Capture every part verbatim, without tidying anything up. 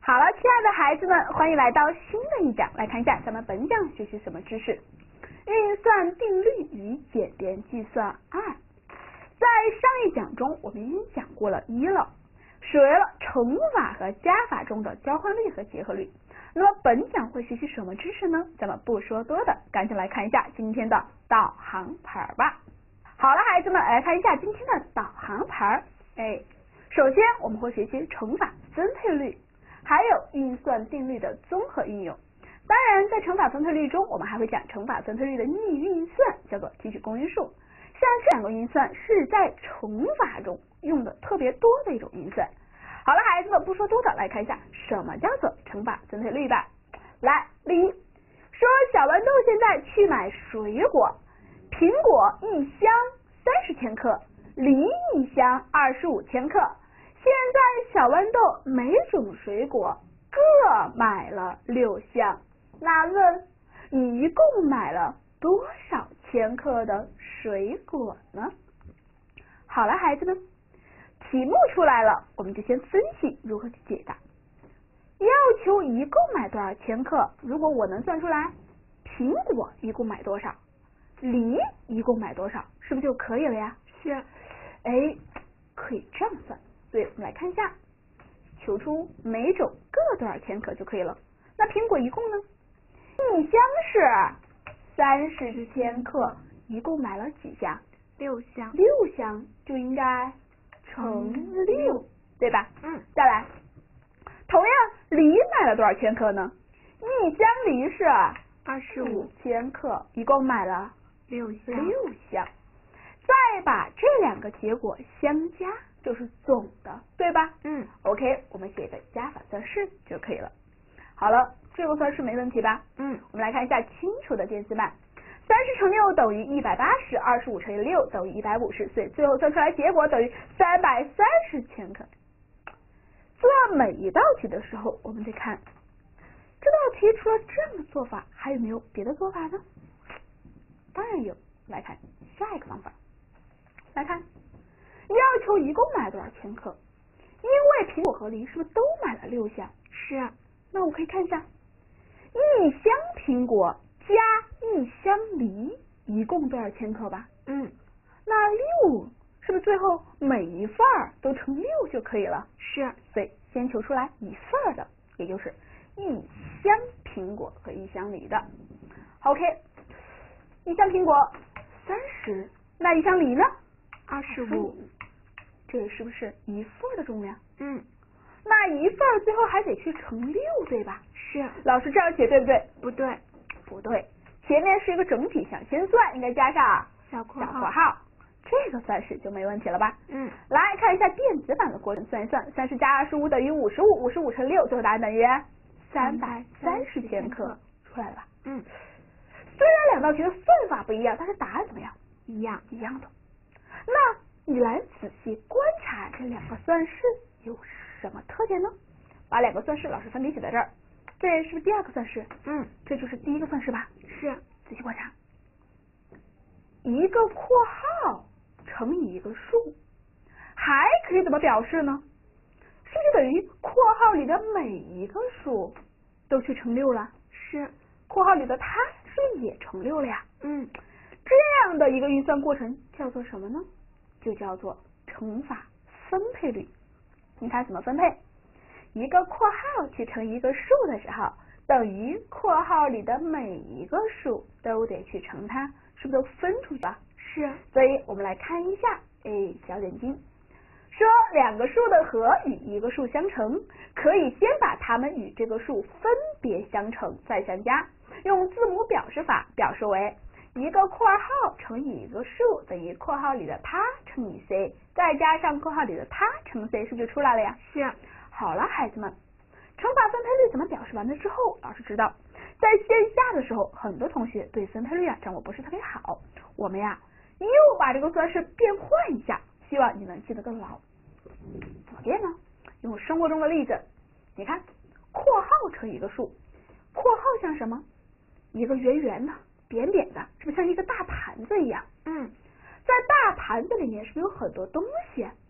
好了，亲爱的孩子们，欢迎来到新的一讲，来看一下咱们本讲学习什么知识。运算定律与简便计算二。在上一讲中，我们已经讲过了一了，学了乘法和加法中的交换律和结合律。那么本讲会学习什么知识呢？咱们不说多的，赶紧来看一下今天的导航牌吧。好了，孩子们，来看一下今天的导航牌。哎，首先我们会学习乘法分配律，还有运算定律的综合应用。当然，在乘法分配律中，我们还会讲乘法分配律的逆运算，叫做提取公因数。像这两个运算是在乘法中用的特别多的一种运算。好了，孩子们，不说多的，来看一下什么叫做乘法分配律吧。来，例一，说小豌豆现在去买水果，苹果一箱三十千克，梨一箱二十五千克。现在小豌豆每种水果各买了六项，那问你一共买了多少千克的水果呢？好了，孩子们，题目出来了，我们就先分析如何去解答。要求一共买多少千克，如果我能算出来苹果一共买多少，梨一共买多少，是不是就可以了呀？ 是。 哎，可以这样算。所以我们来看一下，求出每种各多少千克就可以了。那苹果一共呢？一箱是三十千克，一共买了几箱？ 六箱。 六箱就应该乘六，对吧？ 嗯。 再来，同样梨买了多少千克呢？一箱梨是二十五千克，一共买了六箱。 六箱。再把这两个结果相加，就是总的，对吧？ 嗯 OK， 我们写的加法算式就可以了。好了，这个算式没问题吧？ 嗯， 我们来看一下清楚的电子版。三十乘六等于一百八十，二十五乘以六等于一百五十，所以最后算出来结果等于三百三十千克。做每一道题的时候，我们得看这道题除了这样的做法，还有没有别的做法呢？当然有。来看下一个方法。来看，要求一共买多少千克？因为苹果和梨是不是都买了六箱？ 是。 那我可以看一下，一箱苹果加一箱梨一共多少千克吧？ 嗯。 那六是不是最后每一份儿都乘六就可以了？ 是。 所以先求出来一份的，也就是一箱苹果和一箱梨的。OK， 一箱苹果三十，那一箱梨呢？ 二十五， 这是不是一份的重量？ 嗯， 那一份最后还得去乘六，对吧？ 是。 老师这样写对不对？ 不对， 不对，前面是一个整体项，先算应该加上小括小括号，这个算式就没问题了吧？ 嗯， 来看一下电子版的过程，算一算，三十加二十五等于五十五，五十五乘六，最后答案等于三百三十千克，出来了吧？ 嗯， 虽然两道题的算法不一样，但是答案怎么样？ 一样， 一样的。那你来仔细观察这两个算式有什么特点呢？把两个算式老师分别写在这儿，这是不是第二个算式？ 嗯， 这就是第一个算式吧？ 是。 仔细观察，一个括号乘以一个数，还可以怎么表示呢？是不是等于括号里的每一个数都去乘六了？ 是。 括号里的它是不是也乘六了呀？ 嗯， 这样的一个运算过程叫做什么呢？就叫做乘法分配律。你看怎么分配？一个括号去乘一个数的时候，等于括号里的每一个数都得去乘它，是不是都分出去了？ 是。 所以我们来看一下，哎，小眼睛说两个数的和与一个数相乘，可以先把它们与这个数分别相乘，再相加，用字母表示法表示为一个括号乘以一个数等于括号里的它乘以 c， 再加上括号里的它乘 c， 是不是就出来了呀？ 是。 好了，孩子们，乘法分配律怎么表示完了之后，老师知道在线下的时候，很多同学对分配律啊掌握不是特别好，我们呀又把这个算式变换一下，希望你能记得更牢。怎么变呢？用生活中的例子，你看括号乘一个数，括号像什么？一个圆圆的扁扁的，是不是像一个大盘子一样？ 嗯， 在大盘子里面是不是有很多东西？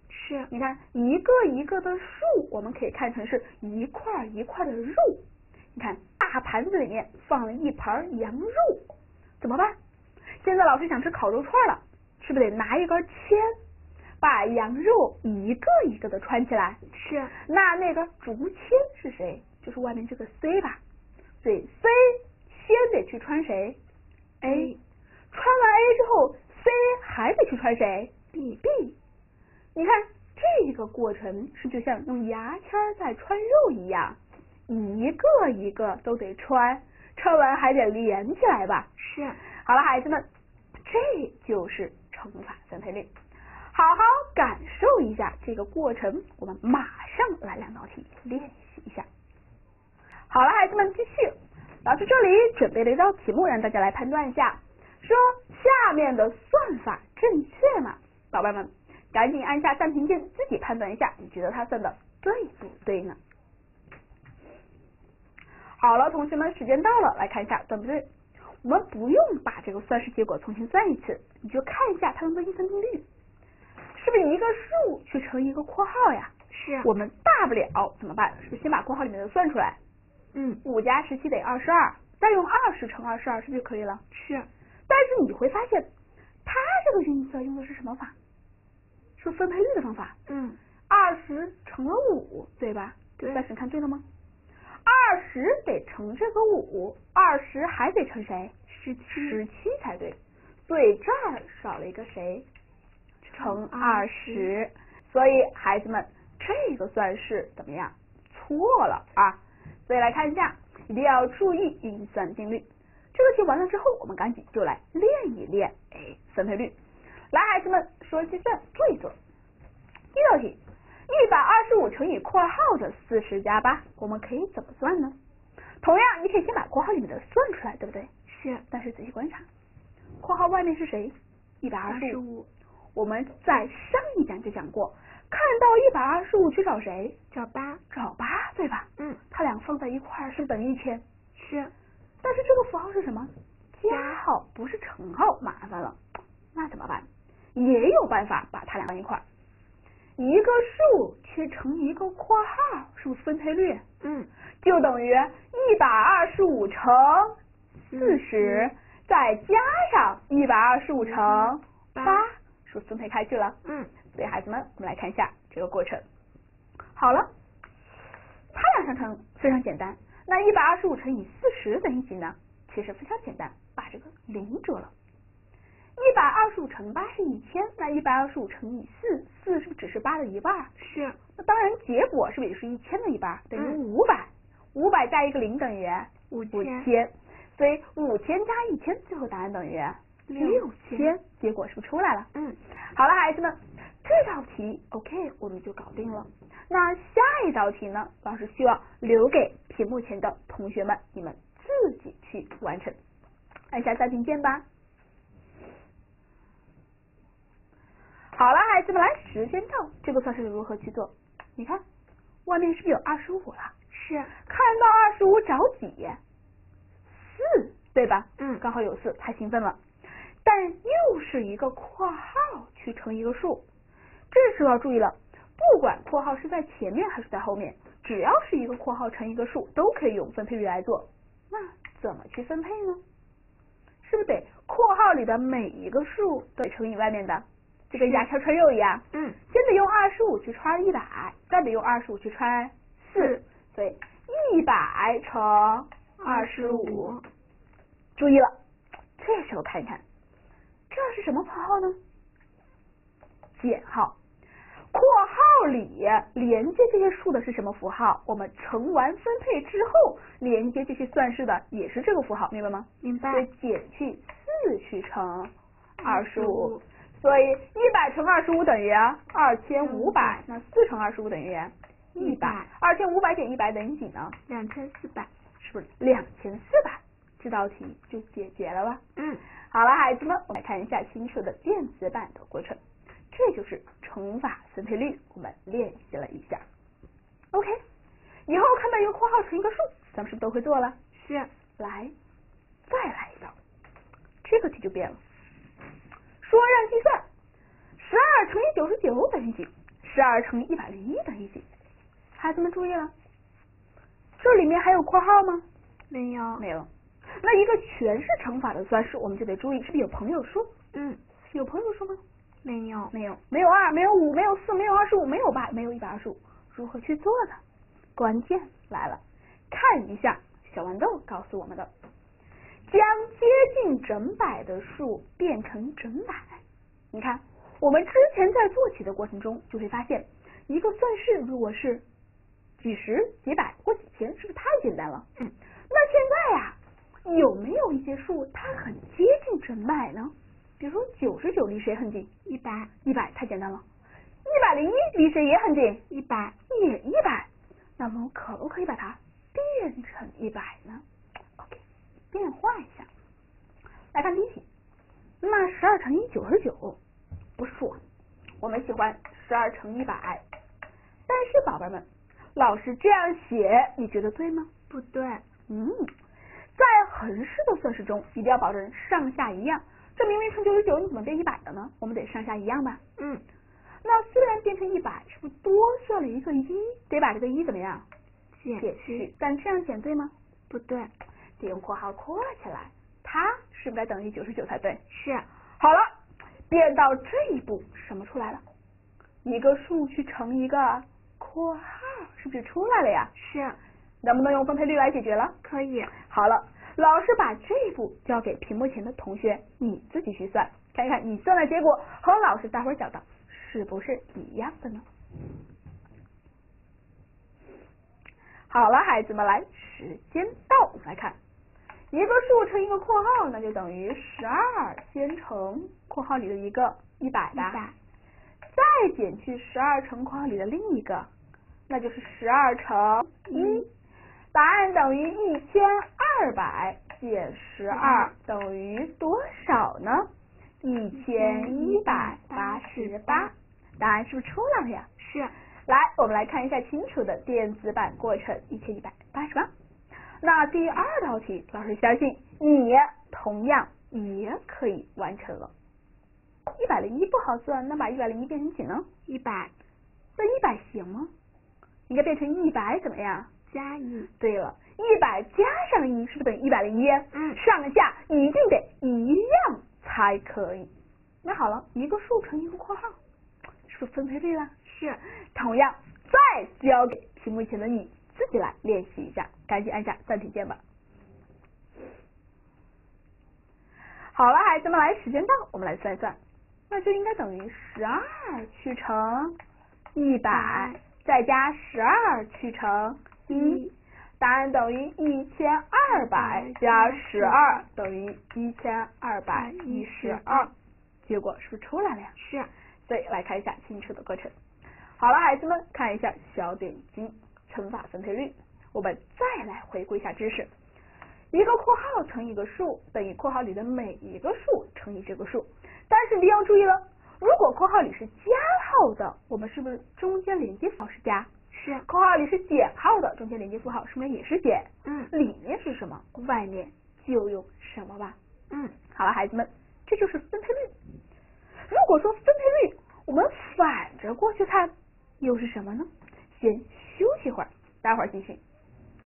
是。 你看一个一个的数，我们可以看成是一块一块的肉。你看大盘子里面放了一盘羊肉，怎么办？现在老师想吃烤肉串了，是不是得拿一根签，把羊肉一个一个的穿起来？ 是。 那那个竹签是谁？就是外面这个 C 吧。所以 C 先得去穿谁 ？A。穿完 A 之后 ，C 还得去穿谁 ？B。 B。你看这个过程是就像用牙签在穿肉一样，一个一个都得穿，穿完还得连起来吧？ 是。 好了，孩子们，这就是乘法分配律。好好感受一下这个过程，我们马上来两道题练习一下。好了，孩子们继续。老师这里准备了一道题目，让大家来判断一下，说下面的算法正确吗？宝贝们，赶紧按下暂停键，自己判断一下，你觉得它算的对不对呢？好了，同学们，时间到了，来看一下对不对。我们不用把这个算式结果重新算一次，你就看一下它用的一分定律，是不是一个数去乘一个括号呀？ 是。 我们大不了怎么办？是不是先把括号里面的算出来？ 嗯。 五加十七等于二十二，再用二十乘二十二，是不是就可以了？ 是。 但是你会发现，它这个运算用的是什么法？是分配律的方法。 嗯。 二十乘了五，对吧？ 对。 但是你看对了吗？二十得乘这个五，二十还得乘谁？ 十七。 十七才对。所以这儿少了一个谁？乘二十。所以孩子们，这个算式怎么样？错了啊！所以来看一下，一定要注意运算定律。这个题完了之后，我们赶紧就来练一练，哎，分配律。来，孩子们，说计算做一做。第一道题，一百二十五乘以括号的四十加八，我们可以怎么算呢？同样，你可以先把括号里面的算出来，对不对？ 是。 但是仔细观察，括号外面是谁？一百二十五。我们在上一讲就讲过，看到一百二十五去找谁？ 找八。 找八，对吧？ 嗯。 它俩放在一块儿是等于一千。 是。 但是这个符号是什么？加号，不是乘号，麻烦了。那怎么办？也有办法把它俩放一块儿。一个数去乘一个括号，是不是分配律？ 嗯。 就等于一百二十五乘四十，再加上一百二十五乘八，是不是分配开去了？ 嗯。 所以孩子们，我们来看一下这个过程。好了，它俩相乘非常简单。那一百二十五乘以四十等于几呢？其实非常简单，把这个零折了。一百二十五乘八是一千，那一百二十五乘以四，四是不是只是八的一半？ 是。 那当然，结果是不是也是一千的一半？等于五百。五百加一个零等于五千，所以五千加一千，最后答案等于六千。结果是不是出来了？ 嗯。 好了，孩子们，这道题 OK 我们就搞定了。那下一道题呢？老师希望留给屏幕前的同学们，你们自己去完成。按下暂停键吧。好了，孩子们，来，时间到，这个算式如何去做？你看，外面是不是有二十五了？ 是。 看到二十五找几？四，对吧？ 嗯。 刚好有四，太兴奋了。但又是一个括号去乘一个数，这时候要注意了，不管括号是在前面还是在后面，只要是一个括号乘一个数，都可以用分配律来做。那怎么去分配呢？是不是得括号里的每一个数都得乘以外面的？就跟牙签穿肉一样。 嗯。 先得用二十五去穿一百，再得用二十五去穿四，所以一百乘二十五。注意了，这时候看一看，这是什么符号呢？减号。括号里连接这些数的是什么符号？我们乘完分配之后，连接这些算式的也是这个符号，明白吗？ 明白。 所以减去四去乘二十五，所以一百乘二十五等于二千五百，那四乘二十五等于一百，二千五百减一百等于几呢？ 两千四百， 是不是两千四百？这道题就解决了吧？ 嗯。 好了，孩子们，我们来看一下新手的电子版的过程。这就是乘法分配律，我们练习了一下。OK， 以后看到一个括号乘一个数，咱们是不是都会做了？ 是。 来，再来一道，这个题就变了。说让计算十二乘以九十九等于几？ 十二乘一百零一等于几？孩子们注意了，这里面还有括号吗？ 没有。 没有。那一个全是乘法的算式，我们就得注意是不是有朋友数？ 嗯， 有朋友数吗？ 没有。 没有，没有二，没有五，没有四，没有二十五，没有八，没有一百二十五。如何去做的？关键来了，看一下小豌豆告诉我们的，将接近整百的数变成整百。你看，我们之前在做题的过程中就会发现，一个算式如果是几十、几百或几千，是不是太简单了？ 嗯。 那现在呀、啊，有没有一些数它很接近整百呢？比如说九十九离谁很近？ 一百。 一百太简单了。一百零一离谁也很近？ 一百。 也一百。那么我可不可以把它变成一百呢 ？OK， 变化一下。来看第一题，那十二乘以九十九不是数，我们喜欢十二乘一百。但是宝贝们，老师这样写，你觉得对吗？ 不对。 嗯，在横式的算式中，一定要保证上下一样。这明明乘九十九，你怎么变一百的呢？我们得上下一样吧？ 嗯。 那虽然变成一百，是不是多出了一个一？得把这个一怎么样？ 减去。 但这样减对吗？ 不对， 得用括号括起来，它是不是该等于九十九才对？ 是。 好了，变到这一步，什么出来了？一个数去乘一个括号，是不是出来了呀？ 是。 能不能用分配率来解决了？ 可以。 好了，老师把这一步交给屏幕前的同学，你自己去算，看一看你算的结果和老师待会儿讲的是不是一样的呢？好了，孩子们，来，时间到，我们来看，一个数乘一个括号，那就等于十二，先乘括号里的一个一百吧， 一百， 再减去十二乘括号里的另一个，那就是十二乘一，答案等于一千二百减十二等于多少呢？一千一百八十八，答案是不是出来了呀？ 是。 来，我们来看一下清楚的电子版过程，一千一百八十八。那第二道题，老师相信你同样也可以完成了。一百零一不好算，那把一百零一变成几呢？ 一百。 那一百行吗？应该变成一百怎么样？ 加一。 对了，一百加上一是不是等于一百零一？ 嗯。 上下一定得一样才可以。那好了，一个数乘一个括号，是不是分配对了？ 是。 同样，再交给屏幕前的你自己来练习一下，赶紧按下暂停键吧。好了，孩子们，来，时间到，我们来算一算，那就应该等于十二去乘一百，再加十二去乘一，答案等于一千二百加十二等于一千二百一十二，结果是不是出来了呀？ 是。 所以来看一下清楚的过程。好了，孩子们，看一下小点睛乘法分配率。我们再来回顾一下知识。一个括号乘一个数等于括号里的每一个数乘以这个数，但是你要注意了，如果括号里是加号的，我们是不是中间连接符号是加？ 是。 括号里是减号的，中间连接符号是不是也是减？ 嗯。 里面是什么，外面就用什么吧。 嗯。 好了，孩子们，这就是分配率。如果说分配率我们反着过去看，又是什么呢？先休息会儿，待会儿继续。